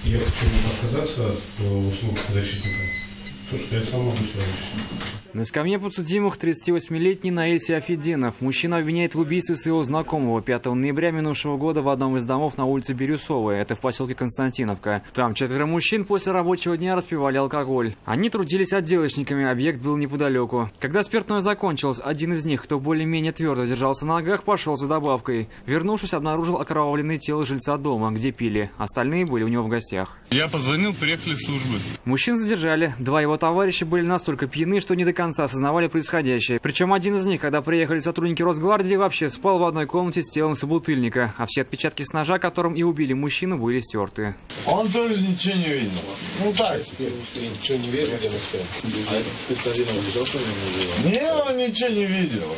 Я хочу отказаться от услуг защитника. То, что я сам могу сделать. На скамье подсудимых 38-летний Наиль Сиафеддинов. Мужчина обвиняет в убийстве своего знакомого 5 ноября минувшего года в одном из домов на улице Бирюсовой. Это в поселке Константиновка. Там 4 мужчин после рабочего дня распивали алкоголь. Они трудились отделочниками, объект был неподалеку. Когда спиртное закончилось, один из них, кто более-менее твердо держался на ногах, пошел за добавкой. Вернувшись, обнаружил окровавленное тело жильца дома, где пили. Остальные были у него в гостях. Я позвонил, приехали службы. Мужчин задержали. 2 его товарища были настолько пьяны, что не до конца осознавали происходящее. Причем один из них, когда приехали сотрудники Росгвардии, вообще спал в одной комнате с телом собутыльника. А все отпечатки с ножа, которым и убили мужчину, были стерты. Он тоже ничего не видел. Ну так. Ничего не видел, где мы. А ты с один убежал, что ли? Не, он ничего не видел.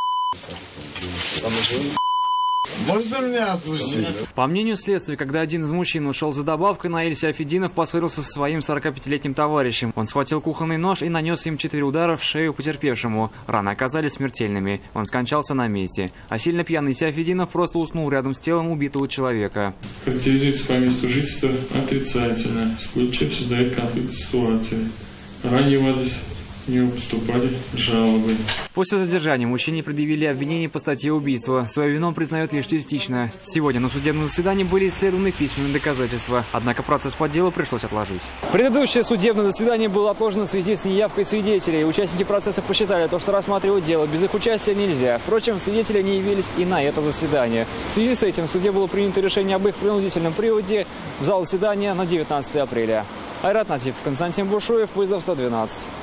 Можно меня отпустить? По мнению следствия, когда один из мужчин ушел за добавкой, Наиль Сиафеддинов поссорился со своим 45-летним товарищем. Он схватил кухонный нож и нанес им 4 удара в шею потерпевшему. Раны оказались смертельными. Он скончался на месте. А сильно пьяный Сиафеддинов просто уснул рядом с телом убитого человека. Характеризуется по месту жительства отрицательно. Случаев создает конфликт ситуации. Ранее в адрес не поступали жалобы. После задержания мужчине предъявили обвинение по статье убийства. Свою вину он признает лишь частично. Сегодня на судебном заседании были исследованы письменные доказательства. Однако процесс по делу пришлось отложить. Предыдущее судебное заседание было отложено в связи с неявкой свидетелей. Участники процесса посчитали, что рассматривать дело без их участия нельзя. Впрочем, свидетели не явились и на это заседание. В связи с этим в суде было принято решение об их принудительном приводе в зал заседания на 19 апреля. Айрат Назипов, Константин Бушуев, вызов 112.